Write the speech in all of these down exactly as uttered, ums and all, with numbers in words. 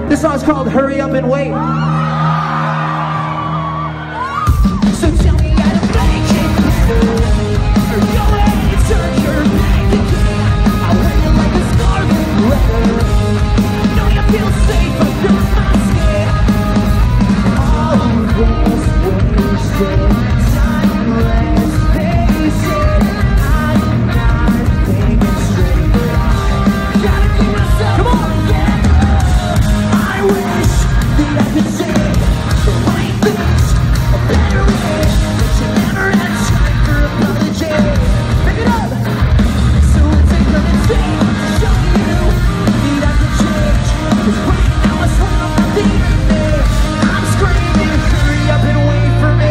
This song's called Hurry Up and Wait. So tell me how to make it better. Or go ahead and turn your back again. I wear you like a scarlet letter. Know you feel safe under my skin. All this wasted, timeless faces. I'm not thinking straight. Gotta keep myself together. I wish that I could say the right things a better way, but you never had time for apology. Pick it up. So it's a good thing to show you that I can change. 'Cause right now I swear I'm not the enemy. I'm screaming, hurry up and wait for me.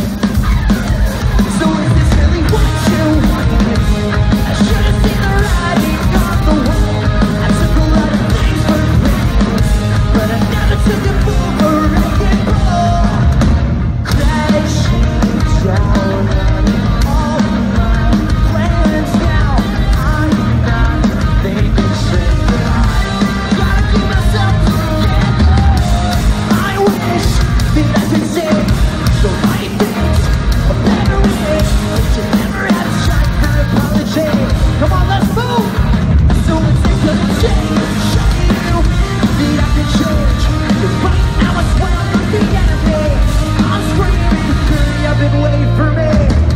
So is this really what you wanted? I should have seen the writing on the wall. I took a lot of things for granted, but I never took it for a wrecking ball. Crashing down on all my plans now. I'm not thinking straight, but I gotta keep myself together. I wish that I could say the right things a better way, but you never had a shot for apology. Come on, let's move. So it's a good change. Show you that I can change. 'Cause right now I swear I'm not the enemy. I'm screaming, hurry up and wait for me.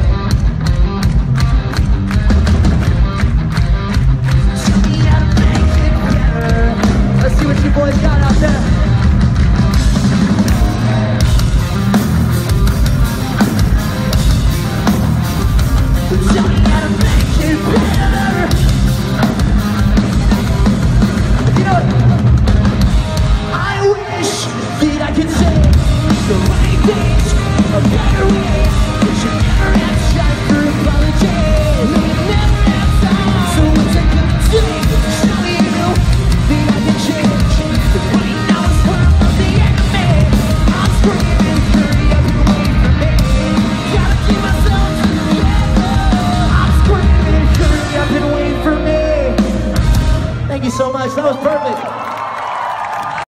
Show me how to make it better. Let's see what you boys got out there. Tell me how to make it better. You know what? I wish that I could say the right things a better way, but you never had time for apology. You never had time. So it's a good thing to show you that I can change. 'Cause right now I swear I'm not the enemy. I'm screaming, hurry up and wait for me. Gotta keep myself together. I'm screaming, hurry up and wait for me. Thank you so much. That was perfect.